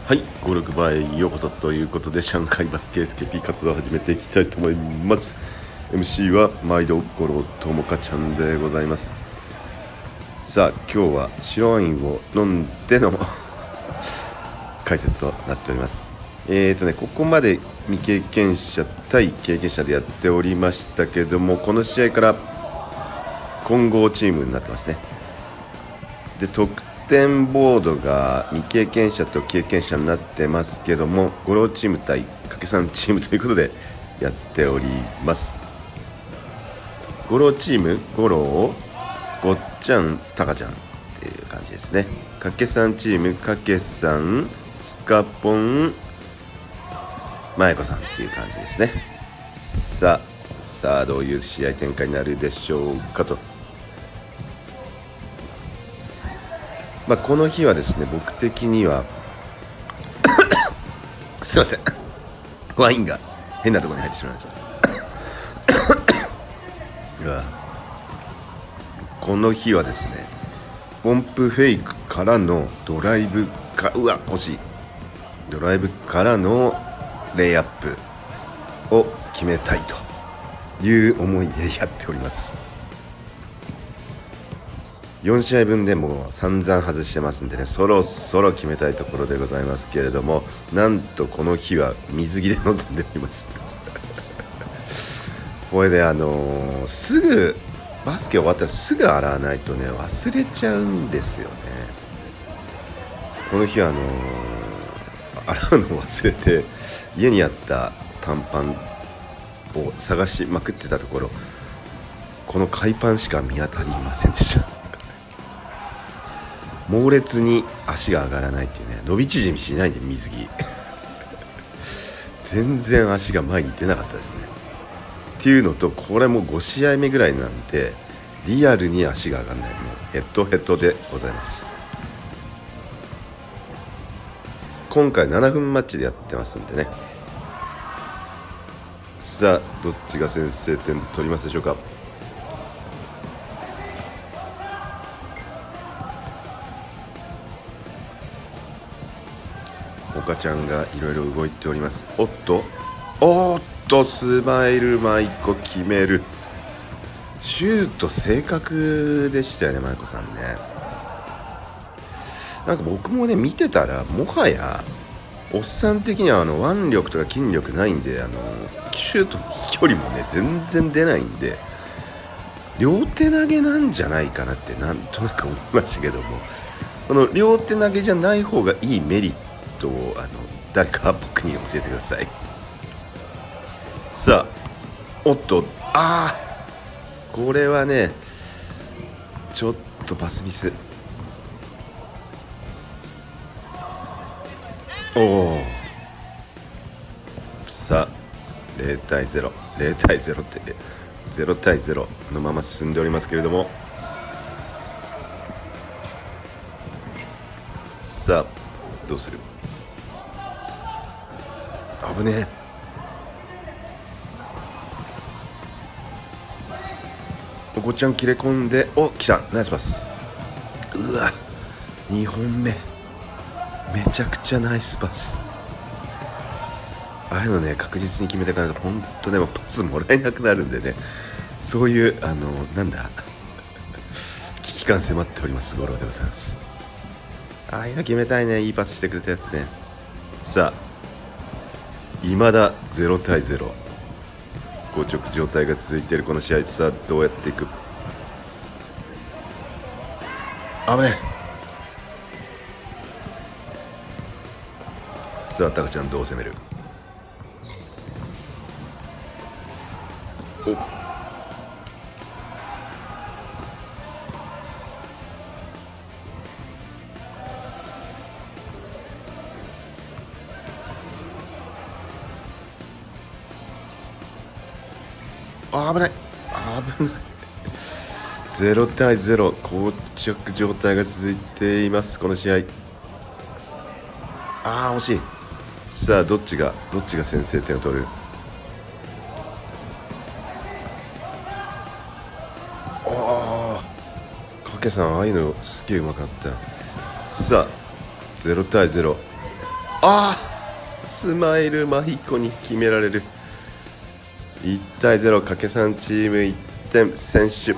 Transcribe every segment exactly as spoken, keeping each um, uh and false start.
はい、ご、ろくばへようこそということで、上海バスケ エスケーピー 活動を始めていきたいと思います。エムシー は毎度五郎ともかちゃんでございます。さあ、今日は白ワインを飲んでの解説となっております。えーとね、ここまで未経験者対経験者でやっておりましたけども、この試合から混合チームになってますね。で、得点ボードが未経験者と経験者になってますけども、五郎チーム対掛け算チームということでやっております。五郎チーム、五郎、ごっちゃん、たかちゃんっていう感じですね。掛け算チーム、掛け算、つかぽん、まえこさんっていう感じですね。さあ、さあどういう試合展開になるでしょうかと。まあ、この日はですね、僕的にはすいません、ワインが変なところに入ってしまいましたうわこの日はですね、ポンプフェイクからのドライブか、うわ惜しい、ドライブからのレイアップを決めたいという思いでやっております。よん試合分でもう散々外してますんでね、そろそろ決めたいところでございますけれども、なんとこの日は水着で臨んでおりますこれであのー、すぐバスケ終わったらすぐ洗わないとね、忘れちゃうんですよね。この日はあのー、洗うのを忘れて家にあった短パンを探しまくってたところ、この海パンしか見当たりませんでした猛烈に足が上がらないっていうね、伸び縮みしないんで水着全然足が前に出なかったですね。っていうのと、これもご試合目ぐらいなんでリアルに足が上がらない、もうヘッドヘッドでございます。今回ななふんマッチでやってますんでね。さあどっちが先制点取りますでしょうか。岡ちゃんがいろいろ動いております。おっとおっとスマイルマイコ決める。シュート正確でしたよね、マイコさんね。なんか僕もね見てたら、もはやおっさん的にはあの腕力とか筋力ないんで、あのシュートの飛距離もね全然出ないんで、両手投げなんじゃないかなってなんとなく思いましたけども、この両手投げじゃない方がいいメリットをあの誰か僕に教えてください。さあおっと、ああこれはねちょっとパスミス。おお、さあゼロ対ゼロ、ゼロ対ゼロってゼロ対ゼロのまま進んでおりますけれども、さあどうする。危ねえ。お子ちゃん切れ込んで、お来た、ナイスパス。うわにほんめめちゃくちゃナイスパス。ああいうのね確実に決めていかないと本当でもパスもらえなくなるんでね、そういうあのなんだ危機感迫っております五郎でございます。ああいうの決めたいね、いいパスしてくれたやつね。さあいまだゼロ対ゼロ、硬直状態が続いているこの試合。さあどうやっていく。危ねえ。さあタカちゃんどう攻める。おあ危ない危ないゼロ対ゼロ、膠着状態が続いていますこの試合。ああ惜しい。さあどっちがどっちが先制点を取る。ああかけさんああいうのすげえうまかった。さあゼロ対ゼロ、 ああスマイルマヒコに決められる。いちたいゼロ、掛けさんチームいってん先取。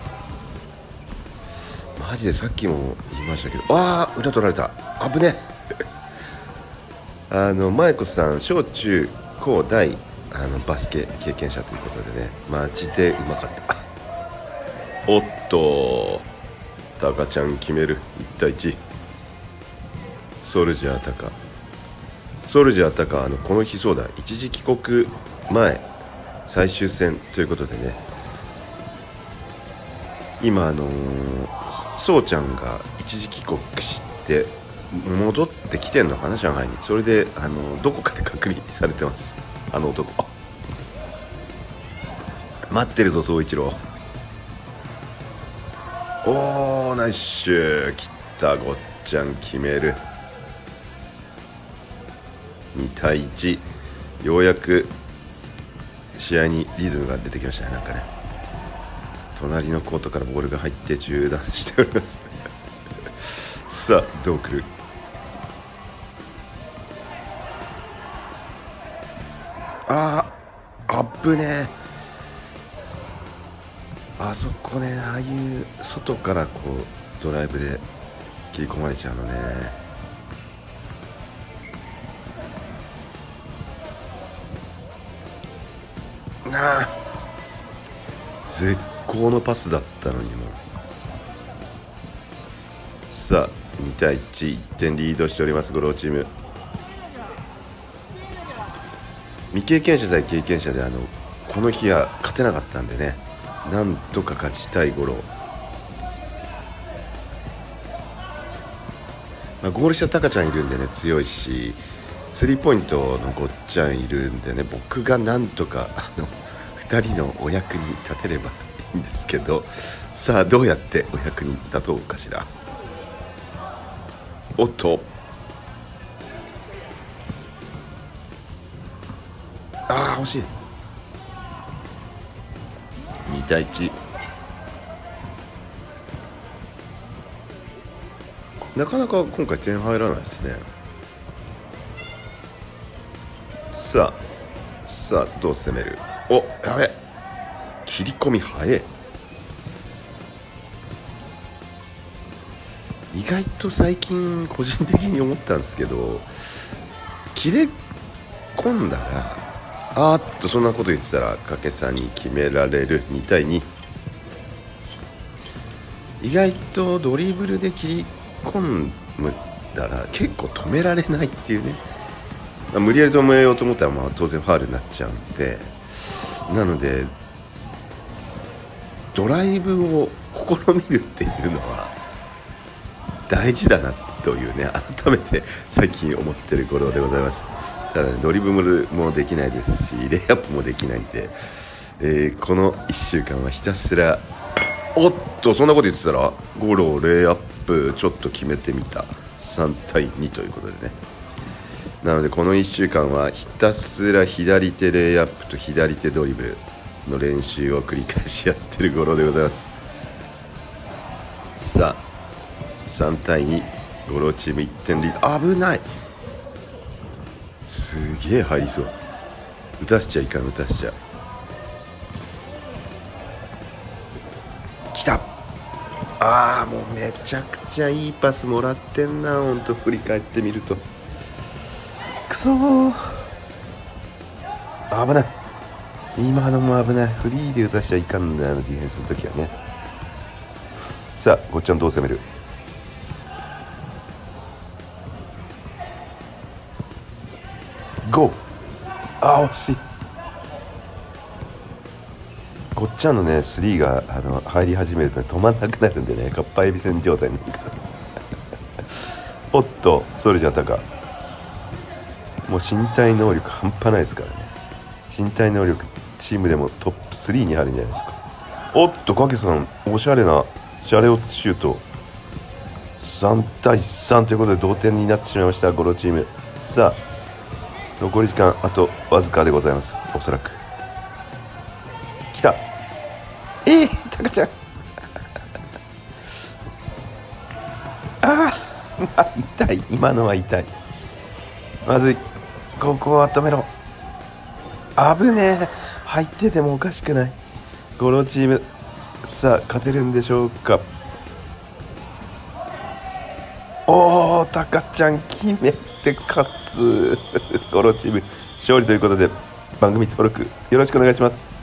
マジでさっきも言いましたけど、ああ裏取られた、危ねあのマイコさん小中高大あのバスケ経験者ということでね、マジでうまかった。おっとタカちゃん決める。いちたいいち。ソルジャータカソルジャータカあのこの日そうだ一時帰国前最終戦ということでね、今あのー、そうちゃんが一時帰国して戻ってきてんのかな上海に。それであのー、どこかで隔離されてます、あの男。待ってるぞ宗一郎。おーナイスシュー、切ったごっちゃん決める。にたいいち、ようやく試合にリズムが出てきましたね。なんかね隣のコートからボールが入って中断しておりますさあどう来る。あーあっぶねー、あそこね、ああいう外からこうドライブで切り込まれちゃうのね。なあ絶好のパスだったのにも。さあにたいいち、いってんリードしておりますゴローチーム。未経験者対経験者であのこの日は勝てなかったんでね、なんとか勝ちたいゴロー。まあ、ゴール下タカちゃんいるんでね強いし、スリーポイントのごっちゃんいるんでね、僕がなんとかあのふたりのお役に立てればいいんですけど、さあどうやってお役に立とうかしら。おっとああ惜しい。にたいいち、なかなか今回点入らないですね。さあさあどう攻める。おやべ切り込み早い。意外と最近個人的に思ったんですけど、切れ込んだらあーっとそんなこと言ってたら掛けさんに決められる。にたいに。意外とドリブルで切り込んだら結構止められないっていうね。無理やり止めようと思ったらまあ当然ファウルになっちゃうんで、なのでドライブを試みるっていうのは大事だなというね、改めて最近思ってる頃でございます。ただ、ね、ドリブルもできないですしレイアップもできないんで、えー、このいっしゅうかんはひたすらおっとそんなこと言ってたらゴロレイアップちょっと決めてみた。さんたいにということでね。なのでこのいっしゅうかんはひたすら左手レイアップと左手ドリブルの練習を繰り返しやってる頃でございます。さあさんたいに、ゴロチームいってんリード。危ない、すげえ入りそう。打たしちゃいかん、打たしちゃきた。ああもうめちゃくちゃいいパスもらってんな。ほんと振り返ってみるとくそー危ない。今のも危ない。フリーで打たしちゃいかんんだよ、ディフェンスの時はね。さあごっちゃんどう攻める。ゴー。あー惜しい。ごっちゃんのねスリーがあの入り始めると、ね、止まんなくなるんでね、かっぱえびせん状態になるからおっとソルジャータカもう身体能力半端ないですからね。身体能力チームでもトップスリーに入るんじゃないですか。おっと影さんおしゃれなシャレオツシュート。さんたいさんということで同点になってしまいましたゴロチーム。さあ残り時間あとわずかでございます。おそらく来た。えー、タカちゃんあー痛い、今のは痛い。 まずい。ここを温めろ。危ねえ。入っててもおかしくないこのチーム。さあ勝てるんでしょうか。おお、タカちゃん決めて勝つこのチーム勝利ということで、番組登録よろしくお願いします。